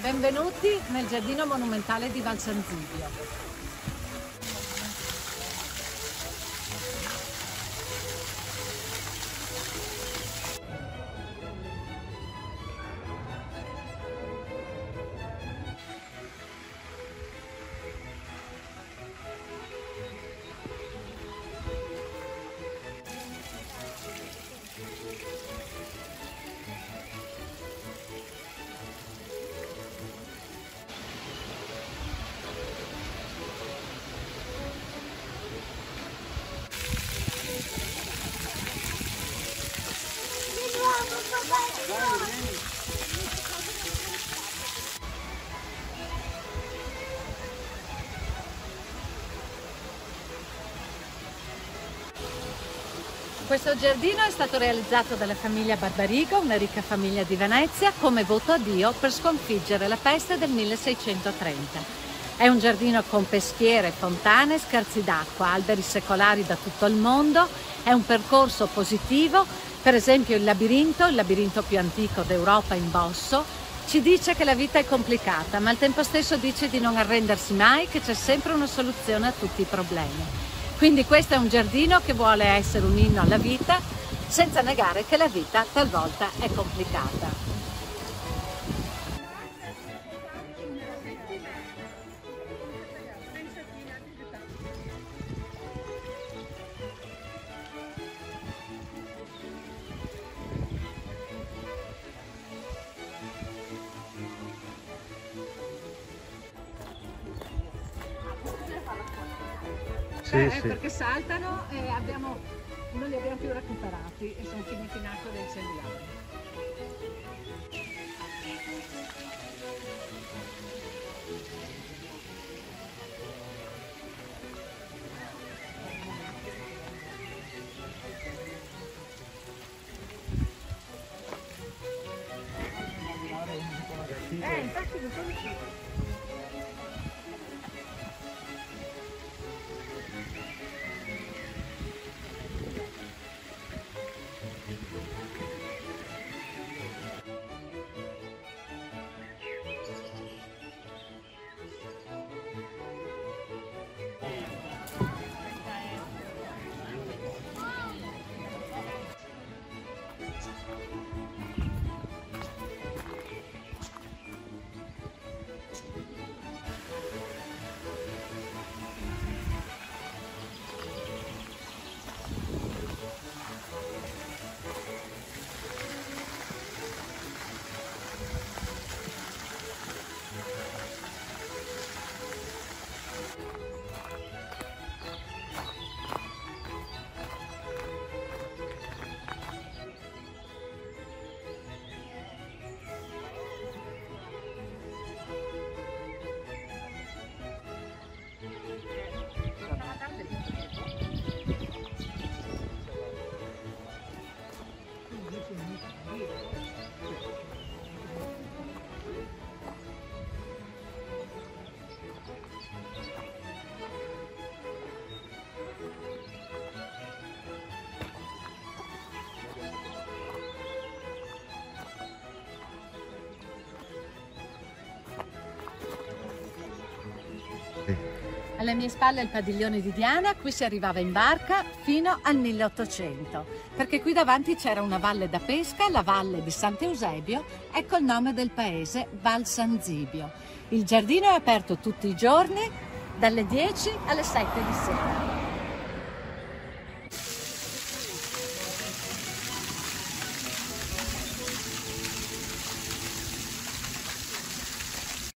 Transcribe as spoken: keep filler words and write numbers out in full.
Benvenuti nel giardino monumentale di Val San Zibio. Questo giardino è stato realizzato dalla famiglia Barbarigo, una ricca famiglia di Venezia, come voto a Dio per sconfiggere la peste del milleseicentotrenta. È un giardino con peschiere, fontane, scarsi d'acqua, alberi secolari da tutto il mondo. È un percorso positivo, per esempio il labirinto, il labirinto più antico d'Europa in Bosso, ci dice che la vita è complicata, ma al tempo stesso dice di non arrendersi mai, che c'è sempre una soluzione a tutti i problemi. Quindi questo è un giardino che vuole essere un inno alla vita, senza negare che la vita talvolta è complicata. Sì, eh, sì. Perché saltano e abbiamo, non li abbiamo più recuperati e sono finiti in acqua dei cellulari. Eh, infatti non sono uscito. Alle mie spalle è il padiglione di Diana, qui si arrivava in barca fino al milleottocento, perché qui davanti c'era una valle da pesca, la valle di Sant'Eusebio, ecco il nome del paese, Val San Zibio. Il giardino è aperto tutti i giorni, dalle dieci alle sette di sera.